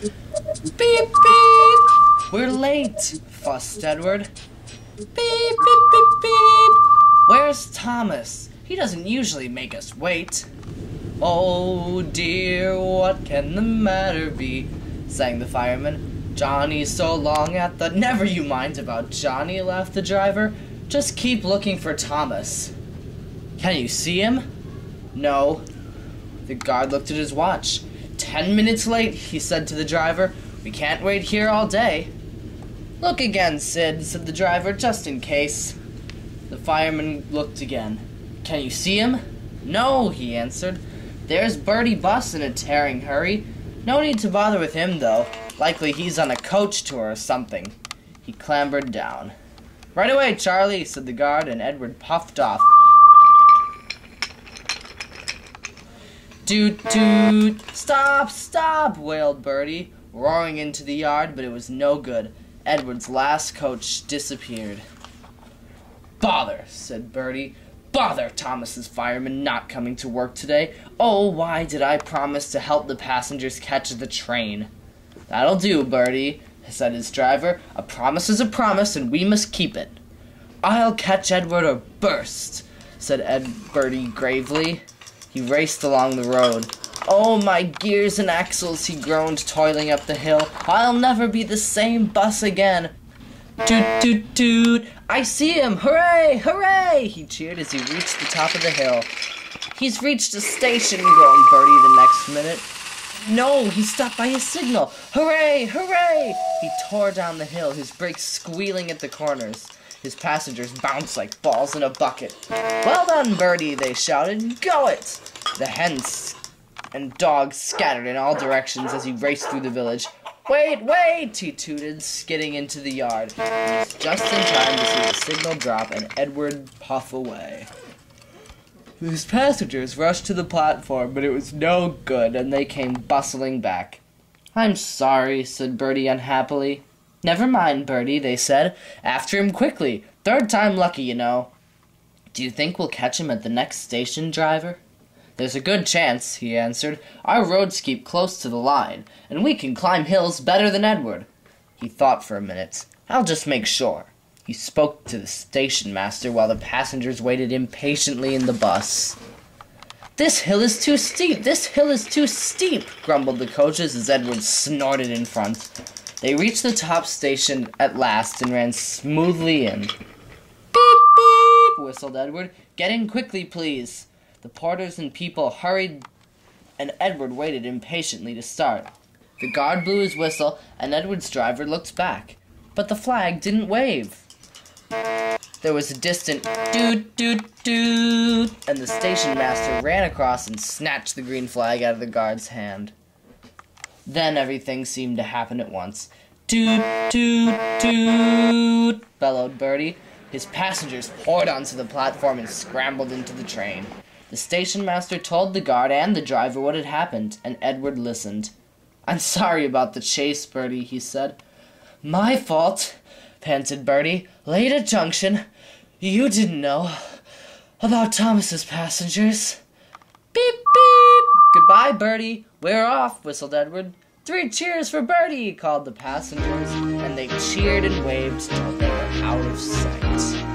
Beep, beep! We're late, fussed Edward. Beep, beep, beep, beep! Where's Thomas? He doesn't usually make us wait. Oh dear, what can the matter be? Sang the fireman. Johnny's so long at the... Never you mind about Johnny, laughed the driver. Just keep looking for Thomas. Can you see him? No. The guard looked at his watch. 10 minutes late, he said to the driver. We can't wait here all day. Look again, Sid, said the driver, just in case. The fireman looked again. Can you see him? No, he answered. There's Bertie Bus in a tearing hurry. No need to bother with him, though. Likely he's on a coach tour or something. He clambered down. Right away, Charlie, said the guard, and Edward puffed off. Doot, doot. Stop, stop, wailed Bertie, roaring into the yard, but it was no good. Edward's last coach disappeared. Bother, said Bertie. Bother Thomas's fireman not coming to work today. Oh, why did I promise to help the passengers catch the train? That'll do, Bertie, said his driver. A promise is a promise, and we must keep it. I'll catch Edward or burst, said Bertie gravely. He raced along the road. Oh, my gears and axles, he groaned, toiling up the hill. I'll never be the same bus again. Toot, toot, toot. I see him! Hooray! Hooray! He cheered as he reached the top of the hill. He's reached a station, groaned Bertie the next minute. No, he stopped by his signal. Hooray! Hooray! He tore down the hill, his brakes squealing at the corners. His passengers bounced like balls in a bucket. Well done, Bertie, they shouted. Go it! The hens and dogs scattered in all directions as he raced through the village. Wait, wait, he tooted, skidding into the yard. He was just in time to see the signal drop and Edward puff away. His passengers rushed to the platform, but it was no good, and they came bustling back. I'm sorry, said Bertie unhappily. Never mind, Bertie, they said. After him quickly. Third time lucky, you know. Do you think we'll catch him at the next station, driver? There's a good chance, he answered. Our roads keep close to the line, and we can climb hills better than Edward. He thought for a minute. I'll just make sure. He spoke to the station master while the passengers waited impatiently in the bus. This hill is too steep! This hill is too steep! Grumbled the coaches as Edward snorted in front. They reached the top station at last and ran smoothly in. Beep, beep, whistled Edward. Get in quickly, please. The porters and people hurried, and Edward waited impatiently to start. The guard blew his whistle, and Edward's driver looked back. But the flag didn't wave. There was a distant doot, doot, doot, and the station master ran across and snatched the green flag out of the guard's hand. Then everything seemed to happen at once. Toot, toot, toot, bellowed Bertie. His passengers poured onto the platform and scrambled into the train. The station master told the guard and the driver what had happened, and Edward listened. I'm sorry about the chase, Bertie, he said. My fault, panted Bertie. Late at junction. You didn't know about Thomas's passengers. Beep, beep. Goodbye, Bertie. We're off, whistled Edward. 3 cheers for Bertie, called the passengers, and they cheered and waved till they were out of sight.